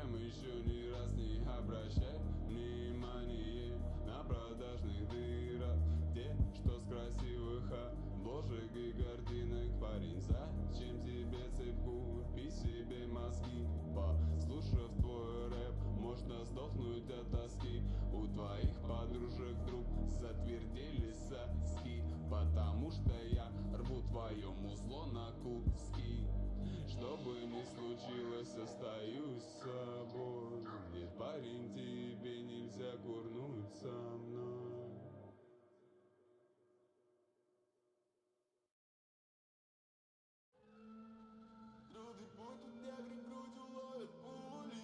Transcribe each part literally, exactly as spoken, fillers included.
чем еще не раз не обращай внимание на продажных дырах, те, что с красивых обложек и картинок. Парень, зачем тебе цепку? Купи себе мозги, послушав твой рэп, можно сдохнуть от тоски. У твоих подружек вдруг затвердели соски, потому что я рву твое музло на куски. Что бы ни случилось, остаюсь с собой. Нет, парень, тебе нельзя курнуть со мной. Трудный путь, тут негры грудью ловят пули.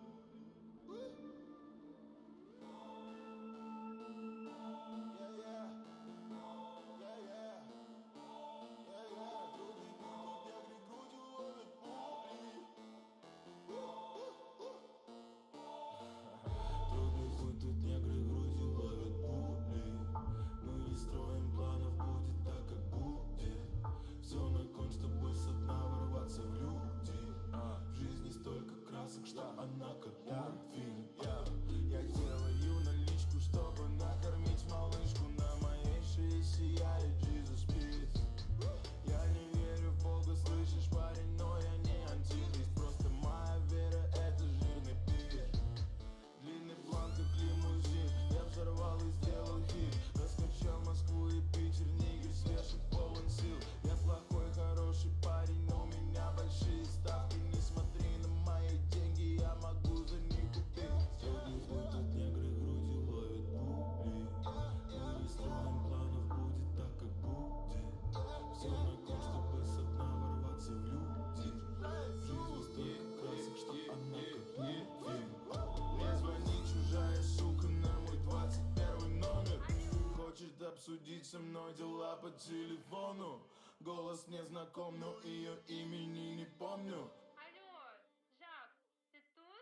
Она как мультфильм. Я делаю наличку, чтобы накормить малышку. На моей шее сияет Jesus Peace. Я не верю в Бога, слышишь, парень, но я не антихрист. Просто моя вера — это жирный пир. Длинный план, как лимузин. Я взорвал и сделал хит. Раскачал Москву и Питер, нигер свежий, полон сил. Я плохой, хороший парень, но у меня большие ставки. Не смотри на мои деньги, я могу за них купить. Сегодня будут негры грудью ловят пули. Мы не строим планов, будет так, как будет. Все на кон, чтобы со дна ворваться в люди. В жизни столько красок, что она как мультфильм. Мне звонит чужая сука на мой двадцать первый номер. Хочет обсудить со мной дела по телефону. Голос мне знаком, но ее имени не помню. Алло, Жак, ты тут?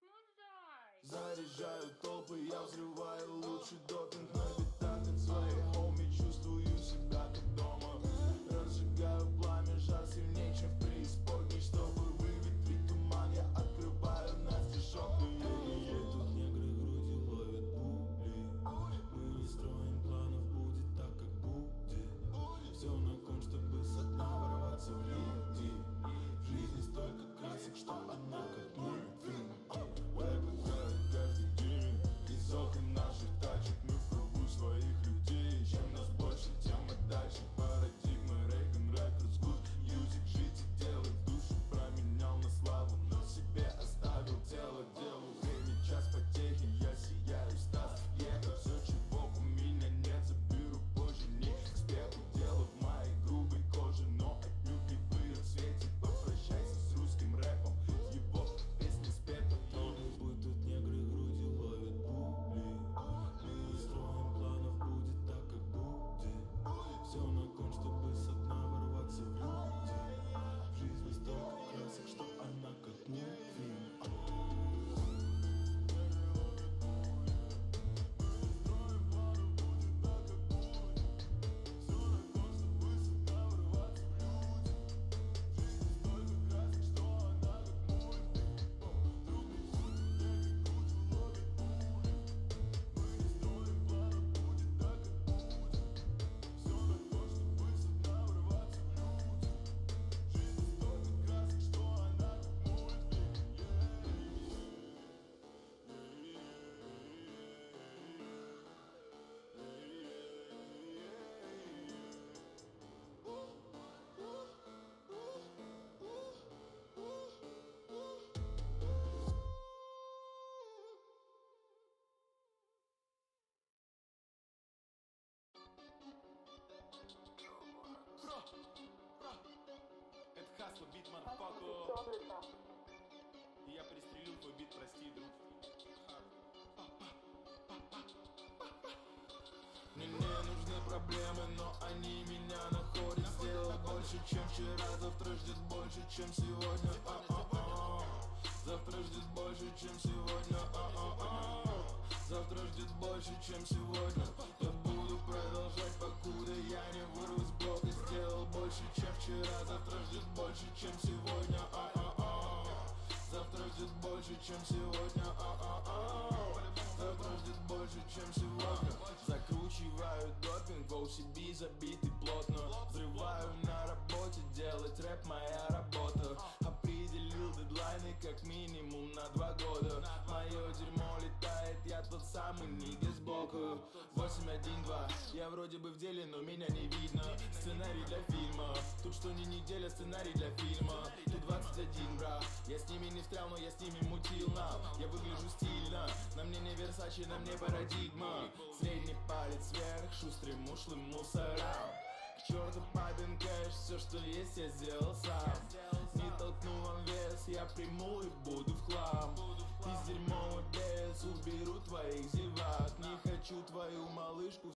Музай! Заряжаю толпы, я взрываю лучший допинг на битах от своей хоми. Чувствую себя как дома. Разжигаю пламя, жар сильнее, чем в преисподней. Чтобы выветрить туман, я открываю настежь окна. Тут негры грудью ловят пули. Мы не строим планов, будет так, как будет. Все на кон, чтобы со дна ворваться в люди. В жизни столько красок, что она как мультфильм. Рэп играет каждый день из окон наших тачек. Мы в кругу своих людей. Чем нас больше, тем мы дальше. Парадигма, Рейган, рэпер, скут, мьюзик. Жить и делать душу променял на славу, но себе оставил тело. Делу время, час потехи, я сияю, Стас Ехал. Все, чего у меня нет, заберу позже. Не к успеху, дело в моей грубой коже, но отнюдь не в ее цвете. Попрощайся с русским рэпом, его песни спета. Трудный путь, тут негры грудью ловят пули. Мы не строим планов, будет так, как будет. Все на кон, чтобы со дна ворваться в люди. В жизни столько красок, что она как мультфильм. Это Хасло, бит, мадфако. И я пристрелил твой бит, прости, друг. Мне не нужны проблемы, но они меня находят. Сделал больше, чем вчера, завтра ждет больше, чем сегодня. А-а-а. Завтра ждет больше, чем сегодня. А-а-а. Завтра ждет больше, чем сегодня. Я буду продолжать, покуда я не вырвусь с блока. Сделал больше, чем вчера, завтра ждет больше, чем сегодня. А-а-а. Завтра ждет больше, чем сегодня. А-а-а. Завтра ждет больше, чем сегодня. Закручиваю допинг, в о си би забитый плотно. Взрываю на работе, делать рэп моя работа. Определил дедлайны как минимум на два года. Мое дерьмо летает, я тот самый нига сбоку. Восемь один два, я вроде бы в деле, но меня не видно. Сценарий для фильма, тут что ни неделя, сценарий для фильма. Тут двадцать один, бра, я с ними не встрял, но я с ними мутил нам. Я выгляжу стильно, на мне не Версачи, на мне парадигма. Средний палец вверх, шустрым ушлым мусорам. К черту папин кэш, все что есть я сделал сам. Не толкну вам вес, я приму и буду в хлам. Из дерьмовый без, уберу твоих зевак. Не хочу твою малышку.